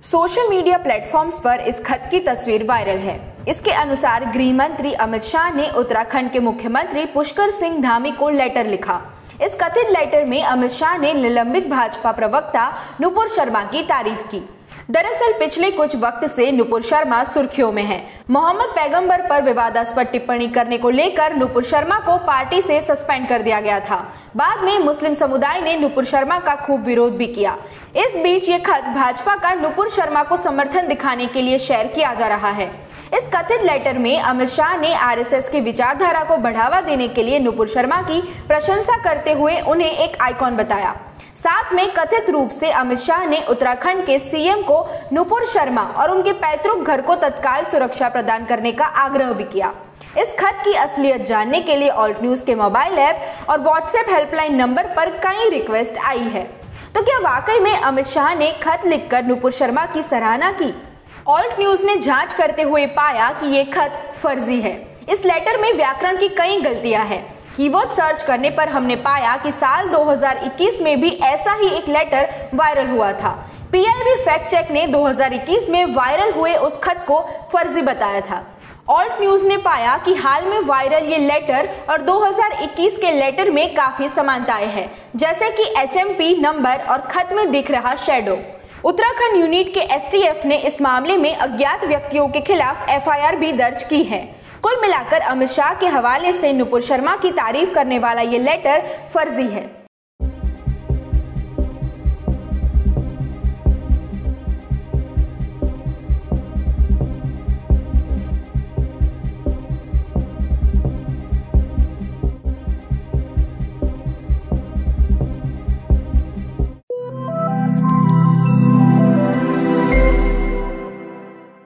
Social media platforms पर इस खत की तस्वीर वायरल है। इसके अनुसार गृह मंत्री अमित शाह ने उत्तराखंड के मुख्यमंत्री पुष्कर सिंह धामी को लेटर लिखा। इस कथित लेटर में अमित शाह ने निलंबित भाजपा प्रवक्ता नुपुर शर्मा की तारीफ की। दरअसल पिछले कुछ वक्त से नुपुर शर्मा सुर्खियों में हैं। मोहम्मद पैगंबर पर विवादास्पद टिप्पणी करने को लेकर नुपुर शर्मा को पार्टी से सस्पेंड कर दिया गया था। बाद में मुस्लिम समुदाय ने नुपुर शर्मा का खूब विरोध भी किया। इस बीच ये खत भाजपा का नुपुर शर्मा को समर्थन दिखाने के लिए शेयर किया जा रहा है। इस कथित लेटर में अमित शाह ने आरएसएस की विचारधारा को बढ़ावा देने के लिए नुपुर शर्मा की प्रशंसा करते हुए उन्हें एक आइकॉन बताया। साथ में कथित रूप से अमित शाह ने उत्तराखंड के सीएम को नुपुर शर्मा और उनके पैतृक घर को तत्काल सुरक्षा प्रदान करने का आग्रह भी किया। इस खत की असलियत जानने के लिए ऑल्ट न्यूज के मोबाइल ऐप और व्हाट्सएप हेल्पलाइन नंबर पर कई रिक्वेस्ट आई है। तो क्या वाकई में अमित शाह ने खत लिखकर नुपुर शर्मा की सराहना की? ऑल्ट न्यूज ने जांच करते हुए पाया कि ये खत फर्जी है। इस लेटर में व्याकरण की कई गलतियां हैं। कीवर्ड सर्च करने पर हमने पाया कि साल 2021 में भी ऐसा ही एक लेटर वायरल हुआ था। पीआईबी फैक्ट चेक ने 2021 में वायरल हुए उस खत को फर्जी बताया था। ऑल्ट न्यूज ने पाया कि हाल में वायरल ये लेटर और 2021 के लेटर में काफी समानताएं हैं, जैसे कि एचएमपी नंबर और खत में दिख रहा शैडो। उत्तराखंड यूनिट के एसटीएफ ने इस मामले में अज्ञात व्यक्तियों के खिलाफ एफआईआर भी दर्ज की है। कुल मिलाकर अमित शाह के हवाले से नुपुर शर्मा की तारीफ करने वाला ये लेटर फर्जी है।